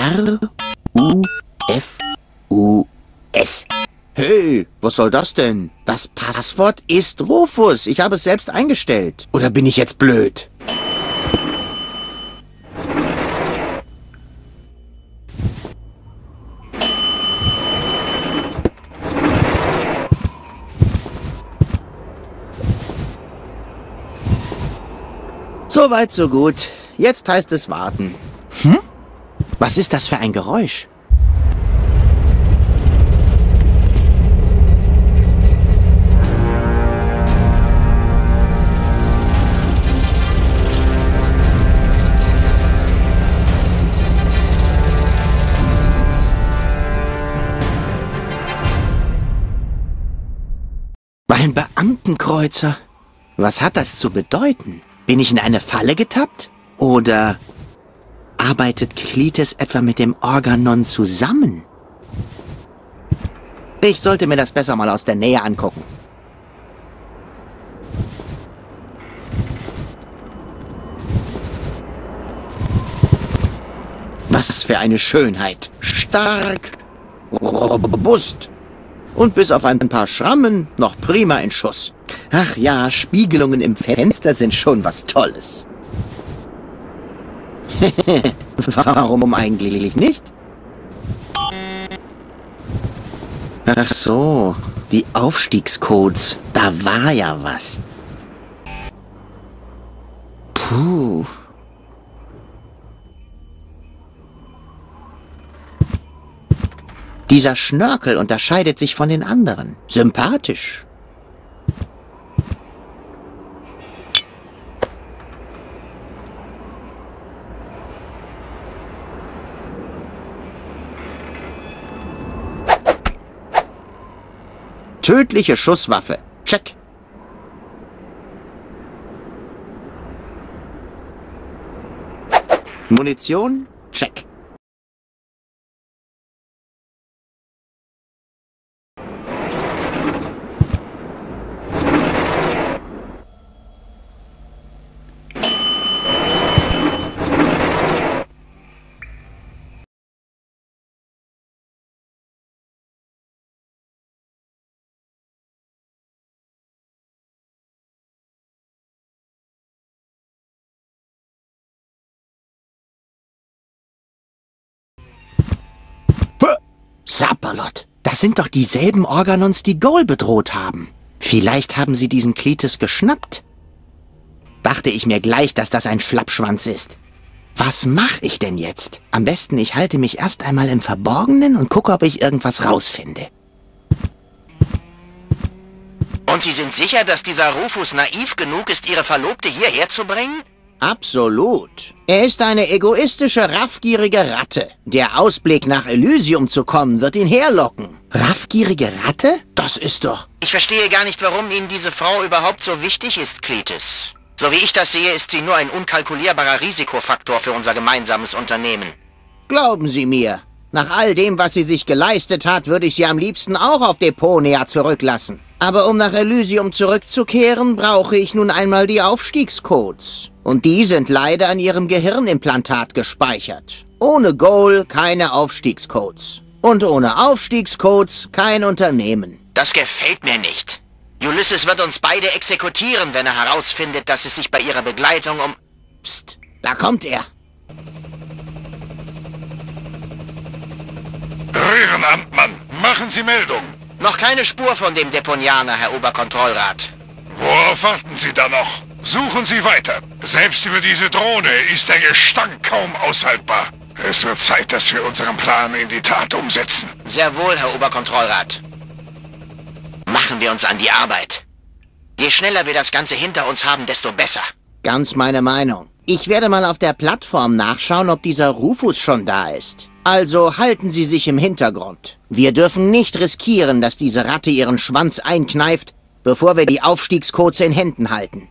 R-U-F-U-S. Hey, was soll das denn? Das Passwort ist Rufus. Ich habe es selbst eingestellt. Oder bin ich jetzt blöd? Soweit, so gut. Jetzt heißt es warten. Was ist das für ein Geräusch? Ein Beamtenkreuzer. Was hat das zu bedeuten? Bin ich in eine Falle getappt? Oder arbeitet Kletis etwa mit dem Organon zusammen? Ich sollte mir das besser mal aus der Nähe angucken. Was für eine Schönheit. Stark, robust. Und bis auf ein paar Schrammen noch prima in Schuss. Ach ja, Spiegelungen im Fenster sind schon was Tolles. Warum eigentlich nicht? Ach so, die Aufstiegscodes. Da war ja was. Puh. Dieser Schnörkel unterscheidet sich von den anderen. Sympathisch. Tödliche Schusswaffe. Check. Munition. Check. Sapperlot, das sind doch dieselben Organons, die Goal bedroht haben. Vielleicht haben sie diesen Kletis geschnappt. Dachte ich mir gleich, dass das ein Schlappschwanz ist. Was mache ich denn jetzt? Am besten, ich halte mich erst einmal im Verborgenen und gucke, ob ich irgendwas rausfinde. Und Sie sind sicher, dass dieser Rufus naiv genug ist, Ihre Verlobte hierher zu bringen? Absolut. Er ist eine egoistische, raffgierige Ratte. Der Ausblick, nach Elysium zu kommen, wird ihn herlocken. Raffgierige Ratte? Das ist doch... Ich verstehe gar nicht, warum Ihnen diese Frau überhaupt so wichtig ist, Kletis. So wie ich das sehe, ist sie nur ein unkalkulierbarer Risikofaktor für unser gemeinsames Unternehmen. Glauben Sie mir, nach all dem, was sie sich geleistet hat, würde ich sie am liebsten auch auf Deponia zurücklassen. Aber um nach Elysium zurückzukehren, brauche ich nun einmal die Aufstiegscodes. Und die sind leider an ihrem Gehirnimplantat gespeichert. Ohne Goal keine Aufstiegscodes. Und ohne Aufstiegscodes kein Unternehmen. Das gefällt mir nicht. Ulysses wird uns beide exekutieren, wenn er herausfindet, dass es sich bei ihrer Begleitung um... Psst, da kommt er. Röhrenamtmann, machen Sie Meldung. Noch keine Spur von dem Deponianer, Herr Oberkontrollrat. Worauf warten Sie da noch? Suchen Sie weiter. Selbst über diese Drohne ist der Gestank kaum aushaltbar. Es wird Zeit, dass wir unseren Plan in die Tat umsetzen. Sehr wohl, Herr Oberkontrollrat. Machen wir uns an die Arbeit. Je schneller wir das Ganze hinter uns haben, desto besser. Ganz meine Meinung. Ich werde mal auf der Plattform nachschauen, ob dieser Rufus schon da ist. Also halten Sie sich im Hintergrund. Wir dürfen nicht riskieren, dass diese Ratte ihren Schwanz einkneift, bevor wir die Aufstiegscodes in Händen halten.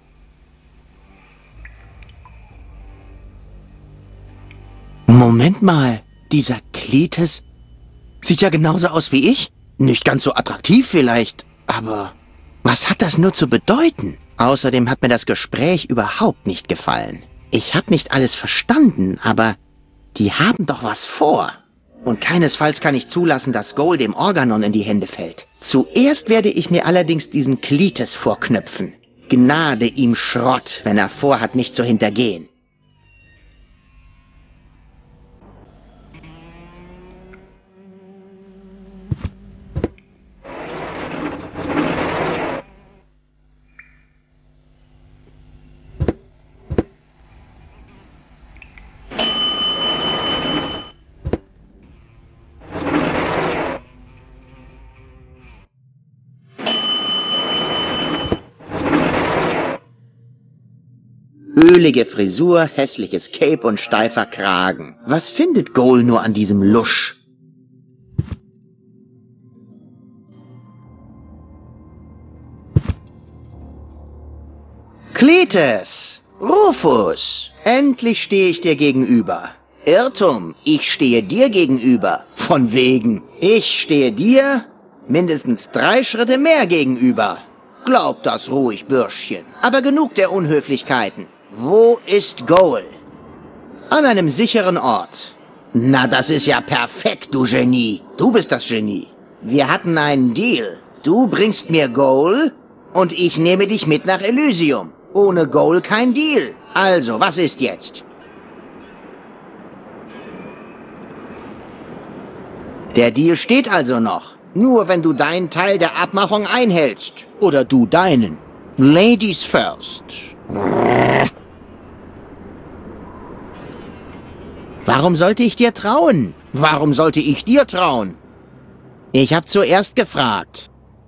Moment mal, dieser Kletis sieht ja genauso aus wie ich. Nicht ganz so attraktiv vielleicht, aber was hat das nur zu bedeuten? Außerdem hat mir das Gespräch überhaupt nicht gefallen. Ich habe nicht alles verstanden, aber Die haben doch was vor. Und keinesfalls kann ich zulassen, dass Goal dem Organon in die Hände fällt. Zuerst werde ich mir allerdings diesen Kletes vorknöpfen. Gnade ihm Schrott, wenn er vorhat, mich zu hintergehen. Ölige Frisur, hässliches Cape und steifer Kragen. Was findet Goal nur an diesem Lusch? Kletes! Rufus! Endlich stehe ich dir gegenüber. Irrtum, ich stehe dir gegenüber. Von wegen. Ich stehe dir mindestens 3 Schritte mehr gegenüber. Glaub das ruhig, Bürschchen. Aber genug der Unhöflichkeiten. Wo ist Goal? An einem sicheren Ort. Na, das ist ja perfekt, du Genie. Du bist das Genie. Wir hatten einen Deal. Du bringst mir Goal und ich nehme dich mit nach Elysium. Ohne Goal kein Deal. Also, was ist jetzt? Der Deal steht also noch. Nur wenn du deinen Teil der Abmachung einhältst. Oder du deinen. Ladies first. Warum sollte ich dir trauen? Warum sollte ich dir trauen? Ich habe zuerst gefragt.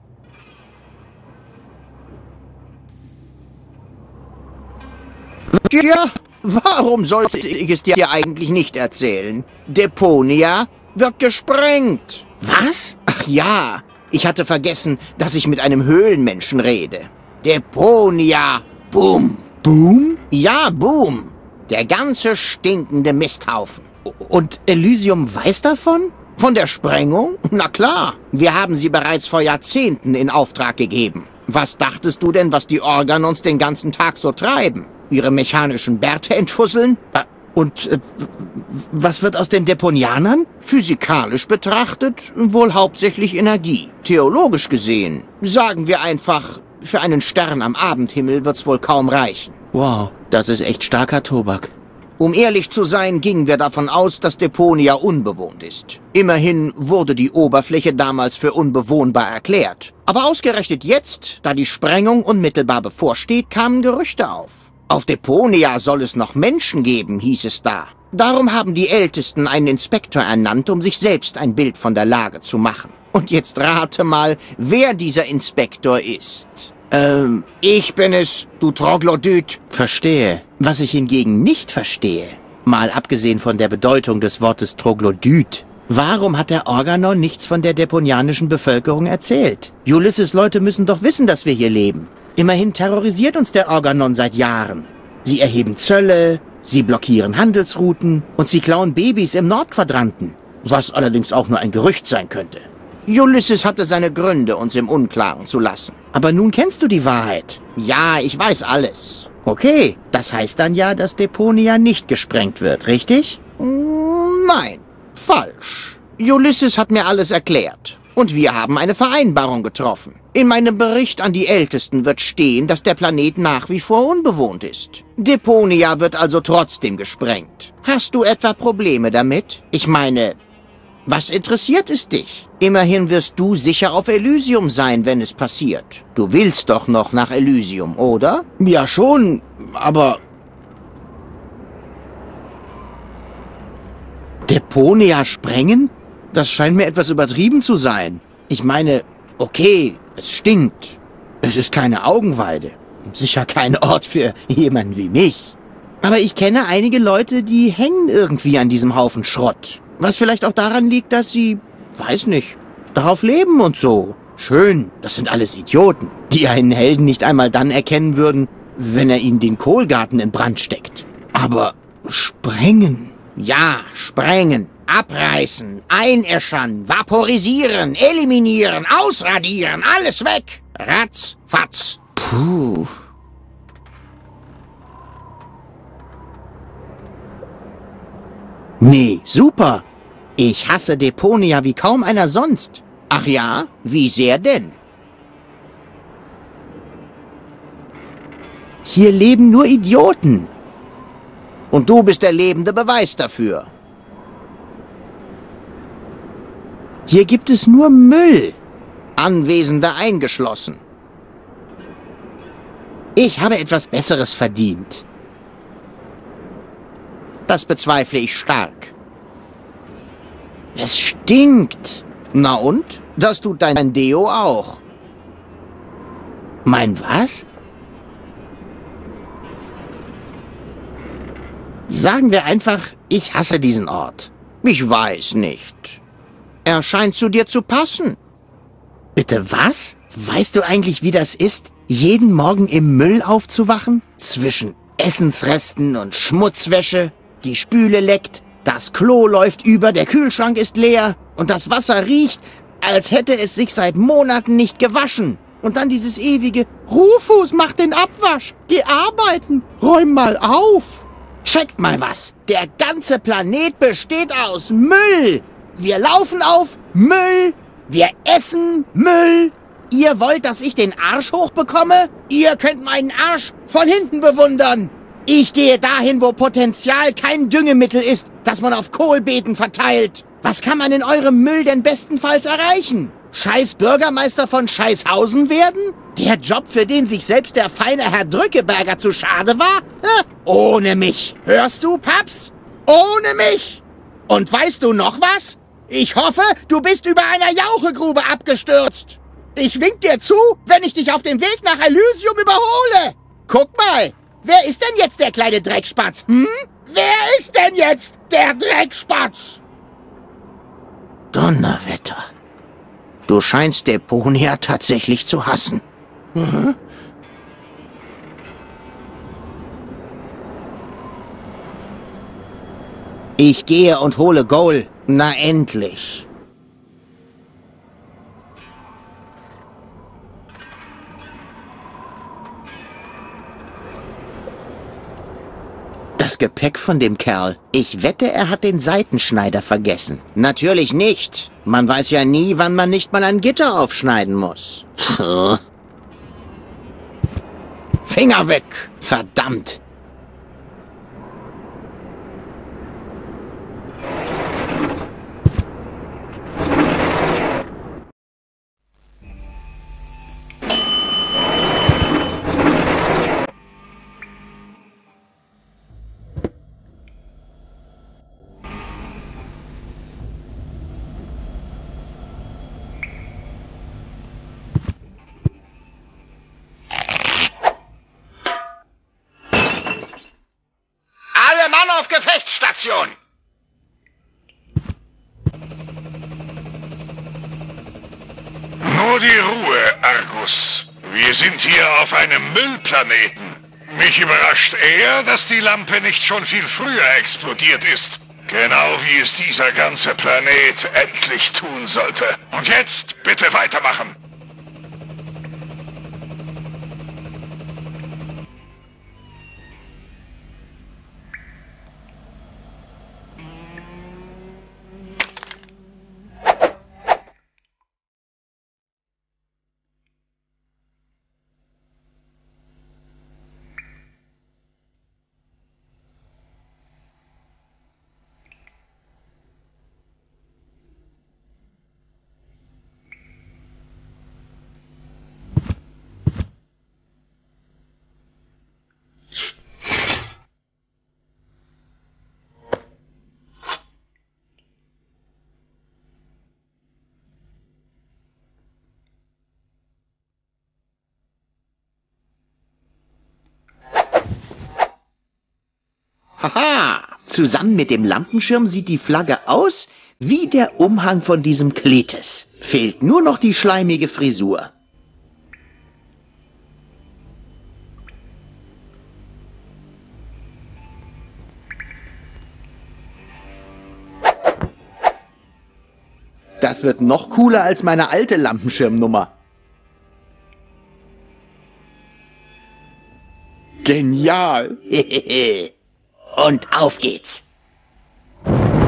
Tja, warum sollte ich es dir eigentlich nicht erzählen? Deponia wird gesprengt. Was? Ach ja, ich hatte vergessen, dass ich mit einem Höhlenmenschen rede. Deponia. Boom. Boom? Ja, Boom. Der ganze stinkende Misthaufen. Und Elysium weiß davon? Von der Sprengung? Na klar. Wir haben sie bereits vor Jahrzehnten in Auftrag gegeben. Was dachtest du denn, was die Organons den ganzen Tag so treiben? Ihre mechanischen Bärte entfusseln? Und was wird aus den Deponianern? Physikalisch betrachtet wohl hauptsächlich Energie. Theologisch gesehen, sagen wir einfach, für einen Stern am Abendhimmel wird's wohl kaum reichen. Wow, das ist echt starker Tobak. Um ehrlich zu sein, gingen wir davon aus, dass Deponia unbewohnt ist. Immerhin wurde die Oberfläche damals für unbewohnbar erklärt. Aber ausgerechnet jetzt, da die Sprengung unmittelbar bevorsteht, kamen Gerüchte auf. Auf Deponia soll es noch Menschen geben, hieß es da. Darum haben die Ältesten einen Inspektor ernannt, um sich selbst ein Bild von der Lage zu machen. Und jetzt rate mal, wer dieser Inspektor ist. Ich bin es, du Troglodyt. Verstehe. Was ich hingegen nicht verstehe, mal abgesehen von der Bedeutung des Wortes Troglodyt, warum hat der Organon nichts von der deponianischen Bevölkerung erzählt? Ulysses Leute müssen doch wissen, dass wir hier leben. Immerhin terrorisiert uns der Organon seit Jahren. Sie erheben Zölle, sie blockieren Handelsrouten und sie klauen Babys im Nordquadranten, was allerdings auch nur ein Gerücht sein könnte. Ulysses hatte seine Gründe, uns im Unklaren zu lassen. Aber nun kennst du die Wahrheit. Ja, ich weiß alles. Okay, das heißt dann ja, dass Deponia nicht gesprengt wird, richtig? Nein, falsch. Ulysses hat mir alles erklärt. Und wir haben eine Vereinbarung getroffen. In meinem Bericht an die Ältesten wird stehen, dass der Planet nach wie vor unbewohnt ist. Deponia wird also trotzdem gesprengt. Hast du etwa Probleme damit? Ich meine, was interessiert es dich? Immerhin wirst du sicher auf Elysium sein, wenn es passiert. Du willst doch noch nach Elysium, oder? Ja schon, aber... Deponia sprengen? Das scheint mir etwas übertrieben zu sein. Ich meine, okay, es stinkt. Es ist keine Augenweide. Sicher kein Ort für jemanden wie mich. Aber ich kenne einige Leute, die hängen irgendwie an diesem Haufen Schrott. Was vielleicht auch daran liegt, dass sie, weiß nicht, darauf leben und so. Schön, das sind alles Idioten, die einen Helden nicht einmal dann erkennen würden, wenn er ihnen den Kohlgarten in Brand steckt. Aber sprengen? Ja, sprengen, abreißen, einäschern, vaporisieren, eliminieren, ausradieren, alles weg. Ratz, fatz. Puh. Nee, super. Ich hasse Deponia wie kaum einer sonst. Ach ja? Wie sehr denn? Hier leben nur Idioten. Und du bist der lebende Beweis dafür. Hier gibt es nur Müll. Anwesende eingeschlossen. Ich habe etwas Besseres verdient. Das bezweifle ich stark. Es stinkt. Na und? Das tut dein Deo auch. Mein was? Sagen wir einfach, ich hasse diesen Ort. Ich weiß nicht. Er scheint zu dir zu passen. Bitte was? Weißt du eigentlich, wie das ist, jeden Morgen im Müll aufzuwachen? Zwischen Essensresten und Schmutzwäsche, die Spüle leckt, das Klo läuft über, der Kühlschrank ist leer und das Wasser riecht, als hätte es sich seit Monaten nicht gewaschen. Und dann dieses ewige Rufus, mach den Abwasch, geh arbeiten, räum mal auf. Checkt mal was, der ganze Planet besteht aus Müll. Wir laufen auf Müll, wir essen Müll. Ihr wollt, dass ich den Arsch hochbekomme? Ihr könnt meinen Arsch von hinten bewundern. Ich gehe dahin, wo Potenzial kein Düngemittel ist, das man auf Kohlbeeten verteilt. Was kann man in eurem Müll denn bestenfalls erreichen? Scheiß Bürgermeister von Scheißhausen werden? Der Job, für den sich selbst der feine Herr Drückeberger zu schade war? Ohne mich. Hörst du, Paps? Ohne mich. Und weißt du noch was? Ich hoffe, du bist über einer Jauchegrube abgestürzt. Ich wink dir zu, wenn ich dich auf dem Weg nach Elysium überhole. Guck mal, wer ist denn jetzt der kleine Dreckspatz? Wer ist denn jetzt der Dreckspatz? Donnerwetter. Du scheinst Deponia tatsächlich zu hassen. Ich gehe und hole Goal. Na endlich. Das Gepäck von dem Kerl. Ich wette, er hat den Seitenschneider vergessen. Natürlich nicht. Man weiß ja nie, wann man nicht mal ein Gitter aufschneiden muss. Finger weg! Verdammt! Mann auf Gefechtsstation! Nur die Ruhe, Argus. Wir sind hier auf einem Müllplaneten. Mich überrascht eher, dass die Lampe nicht schon viel früher explodiert ist. Genau wie es dieser ganze Planet endlich tun sollte. Und jetzt bitte weitermachen. Haha, zusammen mit dem Lampenschirm sieht die Flagge aus wie der Umhang von diesem Kletes. Fehlt nur noch die schleimige Frisur. Das wird noch cooler als meine alte Lampenschirmnummer. Genial! Und auf geht's!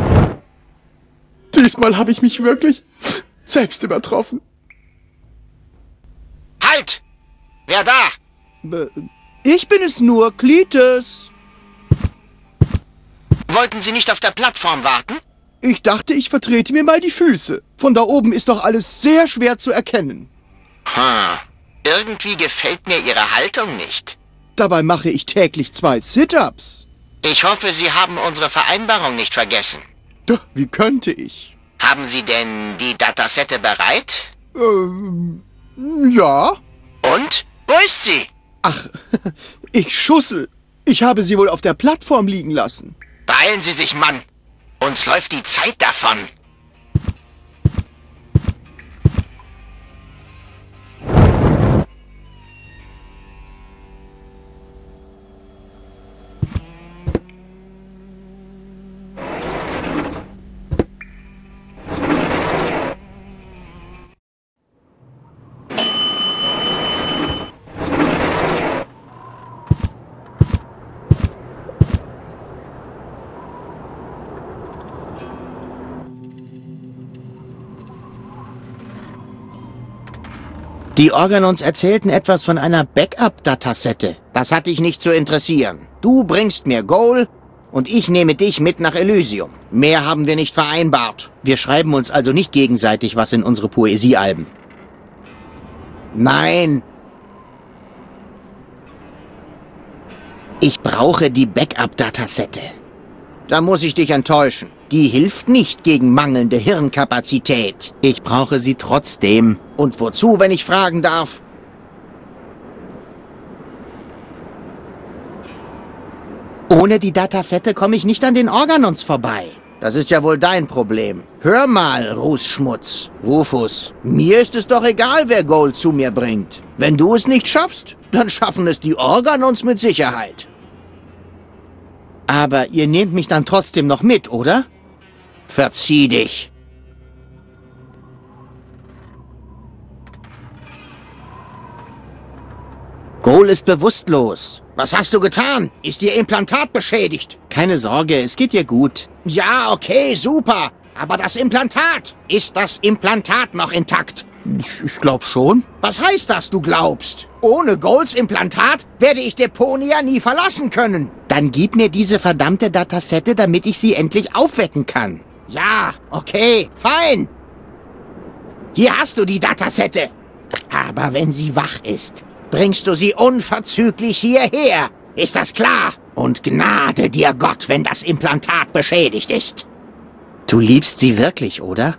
Diesmal habe ich mich wirklich selbst übertroffen. Halt! Wer da? Ich bin es nur, Cletus. Wollten Sie nicht auf der Plattform warten? Ich dachte, ich vertrete mir mal die Füße. Von da oben ist doch alles sehr schwer zu erkennen. Irgendwie gefällt mir Ihre Haltung nicht. Dabei mache ich täglich 2 Sit-Ups. Ich hoffe, Sie haben unsere Vereinbarung nicht vergessen. Wie könnte ich? Haben Sie denn die Datasette bereit? Ja. Und? Wo ist sie? Ach, ich schussel. Ich habe sie wohl auf der Plattform liegen lassen. Beeilen Sie sich, Mann. Uns läuft die Zeit davon. Die Organons erzählten etwas von einer Backup-Datasette. Das hat dich nicht zu interessieren. Du bringst mir Goal und ich nehme dich mit nach Elysium. Mehr haben wir nicht vereinbart. Wir schreiben uns also nicht gegenseitig was in unsere Poesiealben. Nein. Ich brauche die Backup-Datasette. Da muss ich dich enttäuschen. Die hilft nicht gegen mangelnde Hirnkapazität. Ich brauche sie trotzdem. Und wozu, wenn ich fragen darf? Ohne die Datasette komme ich nicht an den Organons vorbei. Das ist ja wohl dein Problem. Hör mal, Rußschmutz. Rufus, mir ist es doch egal, wer Gold zu mir bringt. Wenn du es nicht schaffst, dann schaffen es die Organons mit Sicherheit. Aber ihr nehmt mich dann trotzdem noch mit, oder? Verzieh dich. Goal ist bewusstlos. Was hast du getan? Ist ihr Implantat beschädigt? Keine Sorge, es geht ihr gut. Ja, okay, super. Aber das Implantat? Ist das Implantat noch intakt? Ich glaube schon. Was heißt das, du glaubst? Ohne Goals Implantat werde ich Deponia nie verlassen können. Dann gib mir diese verdammte Datasette, damit ich sie endlich aufwecken kann. Ja, okay, fein. Hier hast du die Datasette. Aber wenn sie wach ist, bringst du sie unverzüglich hierher. Ist das klar? Und gnade dir Gott, wenn das Implantat beschädigt ist. Du liebst sie wirklich, oder?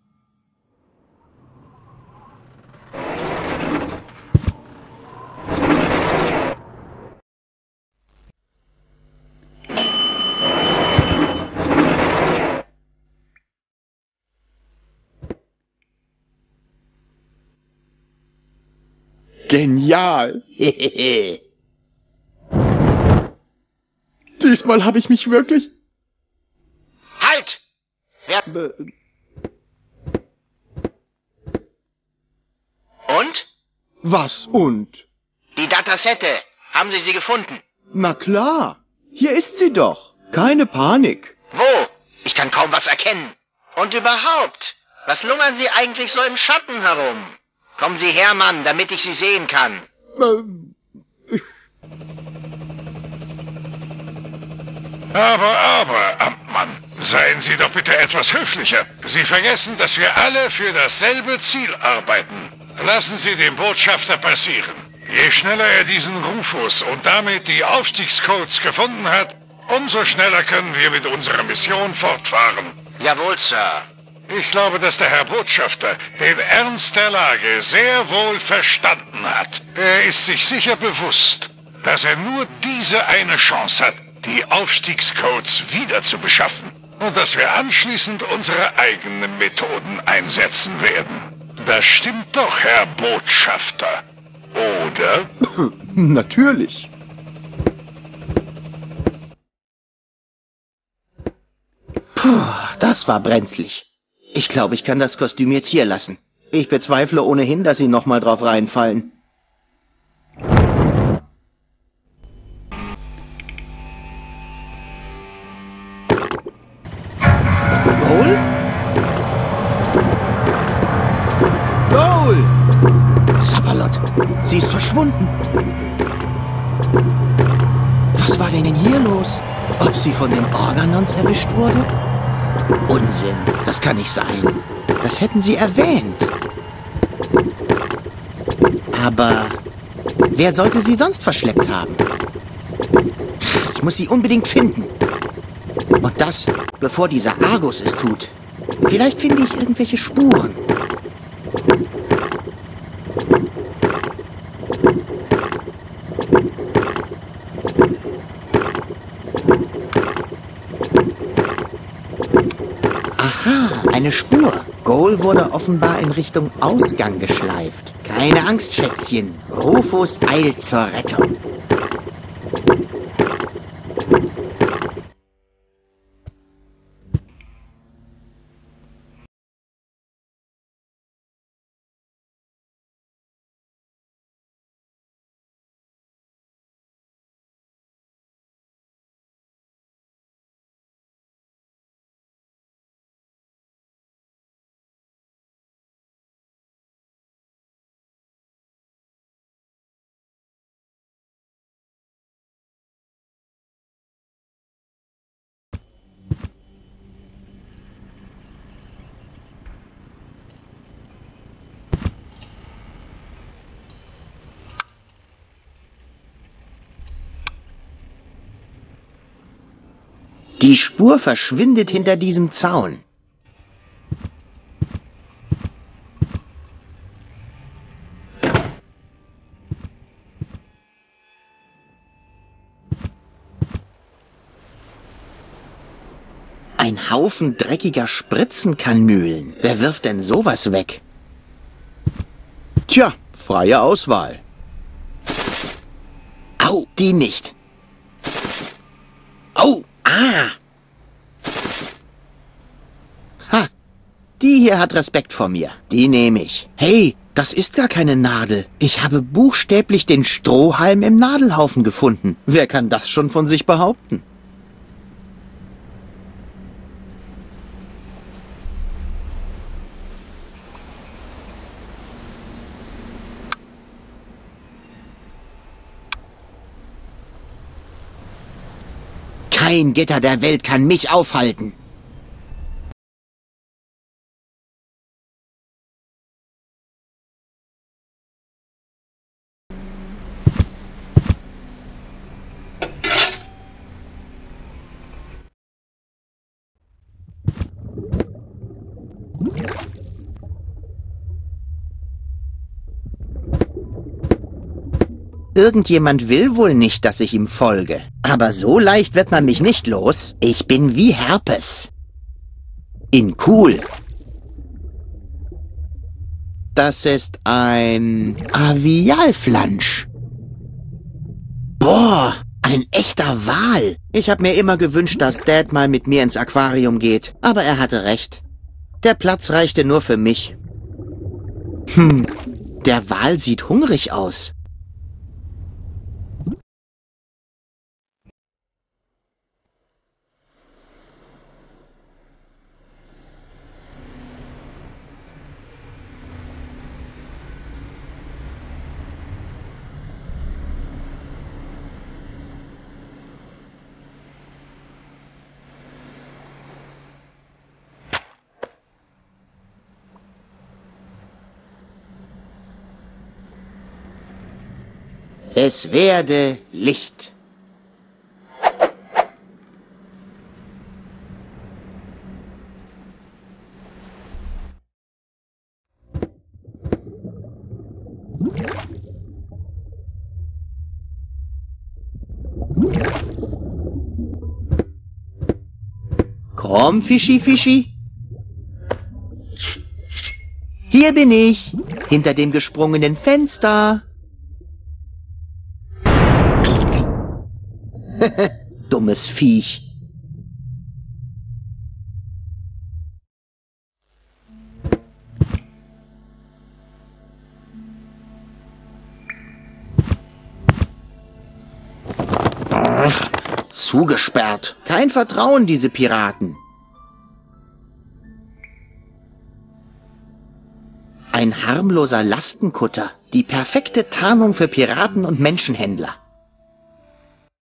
Genial. Diesmal habe ich mich wirklich... Halt! Und? Was und? Die Datasette. Haben Sie sie gefunden? Na klar. Hier ist sie doch. Keine Panik. Wo? Ich kann kaum was erkennen. Und überhaupt, was lungern Sie eigentlich so im Schatten herum? Kommen Sie her, Mann, damit ich Sie sehen kann. Aber, Amtmann, seien Sie doch bitte etwas höflicher. Sie vergessen, dass wir alle für dasselbe Ziel arbeiten. Lassen Sie den Botschafter passieren. Je schneller er diesen Rufus und damit die Aufstiegscodes gefunden hat, umso schneller können wir mit unserer Mission fortfahren. Jawohl, Sir. Ich glaube, dass der Herr Botschafter den Ernst der Lage sehr wohl verstanden hat. Er ist sich sicher bewusst, dass er nur diese eine Chance hat, die Aufstiegscodes wieder zu beschaffen. Und dass wir anschließend unsere eigenen Methoden einsetzen werden. Das stimmt doch, Herr Botschafter. Oder? Natürlich. Puh, das war brenzlig. Ich glaube, ich kann das Kostüm jetzt hier lassen. Ich bezweifle ohnehin, dass Sie nochmal drauf reinfallen. Goal? sie ist verschwunden. Was war denn hier los? Ob sie von den Organons erwischt wurde? Unsinn, das kann nicht sein. Das hätten sie erwähnt. Aber wer sollte sie sonst verschleppt haben? Ich muss sie unbedingt finden. Und das, bevor dieser Argus es tut. Vielleicht finde ich irgendwelche Spuren. Aha, eine Spur. Goal wurde offenbar in Richtung Ausgang geschleift. Keine Angst, Schätzchen. Rufus eilt zur Rettung. Die Spur verschwindet hinter diesem Zaun. Ein Haufen dreckiger Spritzenkanülen. Wer wirft denn sowas weg? Tja, freie Auswahl. Au, die nicht. Au, ah. Ha, die hier hat Respekt vor mir. Die nehme ich. Hey, das ist gar keine Nadel. Ich habe buchstäblich den Strohhalm im Nadelhaufen gefunden. Wer kann das schon von sich behaupten? Kein Gitter der Welt kann mich aufhalten. Irgendjemand will wohl nicht, dass ich ihm folge. Aber so leicht wird man mich nicht los. Ich bin wie Herpes. In cool. Das ist ein Avialflansch. Boah, ein echter Wal. Ich habe mir immer gewünscht, dass Dad mal mit mir ins Aquarium geht. Aber er hatte recht. Der Platz reichte nur für mich. Der Wal sieht hungrig aus. Es werde Licht. Komm, Fischi, Fischi. Hier bin ich, hinter dem gesprungenen Fenster. Dummes Viech. Zugesperrt. Kein Vertrauen, diese Piraten. Ein harmloser Lastenkutter. Die perfekte Tarnung für Piraten und Menschenhändler.